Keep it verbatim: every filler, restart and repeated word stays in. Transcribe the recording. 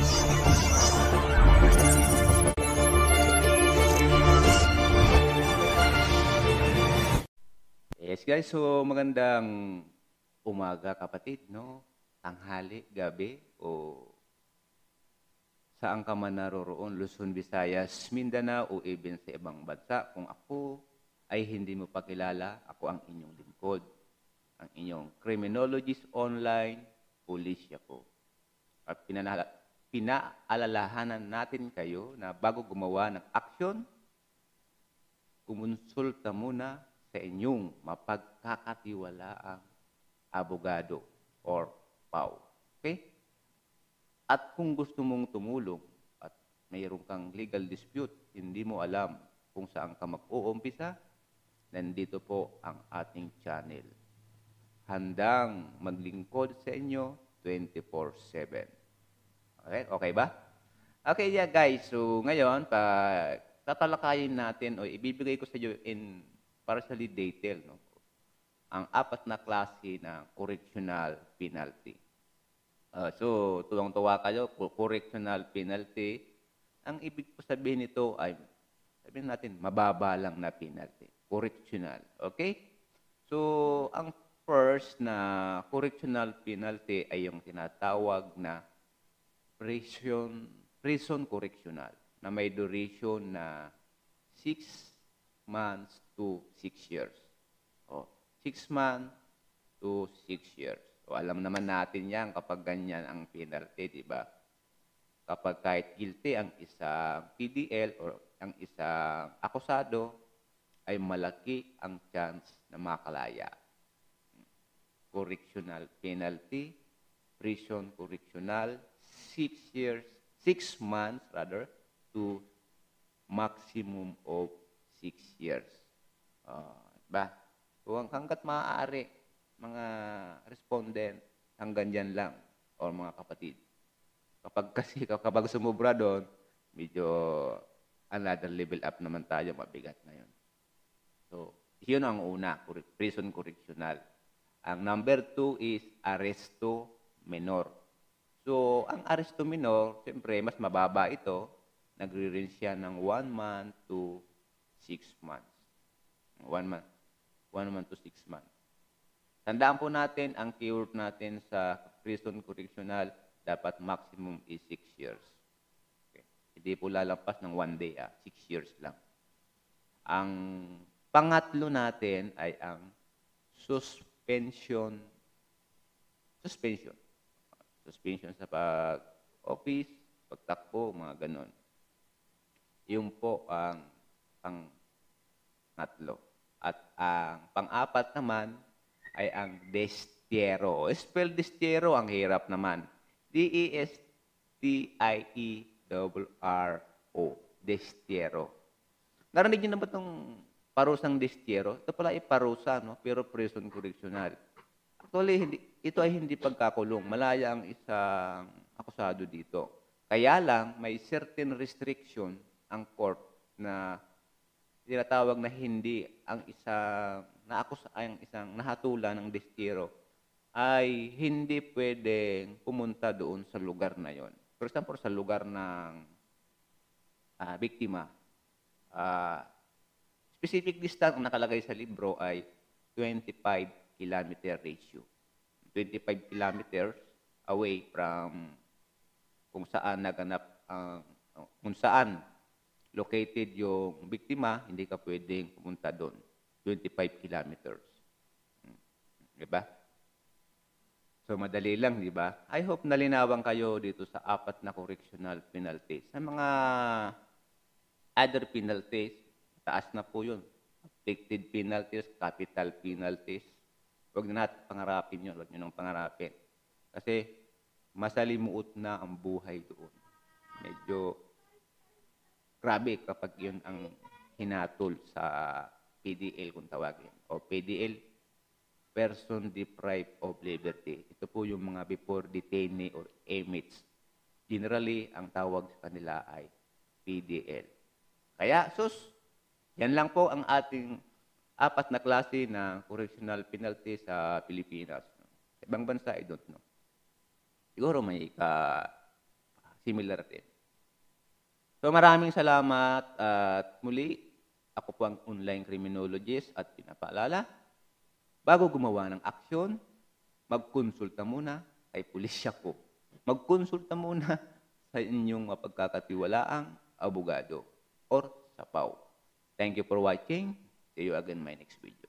Yes guys, so magandang umaga kapatid, no? Tanghali, gabi, o saan ka man naroroon, Luzon, Visayas, Mindanao, o even sa ibang bansa. Kung ako ay hindi mo pakilala, ako ang inyong lingkod, ang inyong criminologist online, Policia po. At pinanala, pinaalalahanan natin kayo na bago gumawa ng aksyon, kumonsulta muna sa inyong mapagkakatiwalaang abogado or P A W. Okay? At kung gusto mong tumulong at mayroon kang legal dispute, hindi mo alam kung saan ka mag-uumpisa, nandito po ang ating channel. Handang maglingkod sa inyo twenty-four seven. Okay? Okay ba? Okay, yeah guys. So ngayon, pag tatalakayin natin o ibibigay ko sa iyo in partially detail, no? Ang apat na klase ng correctional penalty. Uh, so, tuwang-tuwa kayo, correctional penalty, ang ibig po sabihin nito ay, sabihin natin, mababa lang na penalty. Correctional. Okay? So, ang first na correctional penalty ay yung tinatawag na prison, prison correctional na may duration na six months to six years. O, six months to six years. O, alam naman natin yan kapag ganyan ang penalty, di ba? Kapag kahit guilty ang isang P D L o ang isang akusado, ay malaki ang chance na makalaya. Correctional penalty, prison correctional, six years, six months rather, to maximum of six years. Uh, ba? So, hanggat maaari, mga respondent, hanggang dyan lang, o mga kapatid. Kapag kasi, kapag sumubra doon, medyo another level up naman tayo, mabigat na yun. So, yun ang una, prison correctional. Ang number two is arresto menor. So, ang arresto menor, siyempre, mas mababa ito, nagre-range siya ng one month to six months. One month. One month to six months. Tandaan po natin, ang keyword natin sa prison correctional, dapat maximum is six years. Okay. Hindi po lalampas ng one day, ah. six years lang. Ang pangatlo natin ay ang suspension. Suspension. Suspension sa pag-office, pagtakbo, mga ganon. Yung po ang pang tatlo. At ang pang-apat naman ay ang destierro. Spell destierro, ang hirap naman. D E S T I E R R O. Destierro. Narinig niyo na ba itong parusang destierro? Ito pala ay parusa, no? Pero prison correctional. Actually, hindi, ito ay hindi pagkakulong. Malaya ang isang akusado dito. Kaya lang, may certain restriction ang court na tinatawag na hindi ang isang naakusa ang isang nahatulan ng destierro ay hindi pwedeng pumunta doon sa lugar na yon. For example, sa lugar ng uh, biktima, uh, specific distance ang nakalagay sa libro ay twenty-five kilometer ratio. twenty-five kilometers away from kung saan naganap ang uh, kung saan located yung biktima, hindi ka pwedeng pumunta doon. twenty-five kilometers. Diba? So, madali lang, di ba? I hope nalinawan kayo dito sa apat na correctional penalties. Sa mga other penalties, taas na po yun. Afflicted penalties, capital penalties. Huwag na natin pangarapin yun. Huwag nyo nang pangarapin. Kasi, masalimuot na ang buhay doon. Medyo grabe kapag yun ang hinatol sa P D L kung tawagin. O P D L, Person Deprived of Liberty. Ito po yung mga before detainee or inmates. Generally, ang tawag sa kanila ay P D L. Kaya, sus, yan lang po ang ating apat na klase na correctional penalty sa Pilipinas. Sa ibang bansa, I don't know. Siguro may ka similar din. So maraming salamat at muli, ako po ang online criminologist at pinapaalala, bago gumawa ng aksyon, magkonsulta muna kay pulisya po. Magkonsulta muna sa inyong mapagkakatiwalaang abogado or sa P A W. Thank you for watching. See you again in my next video.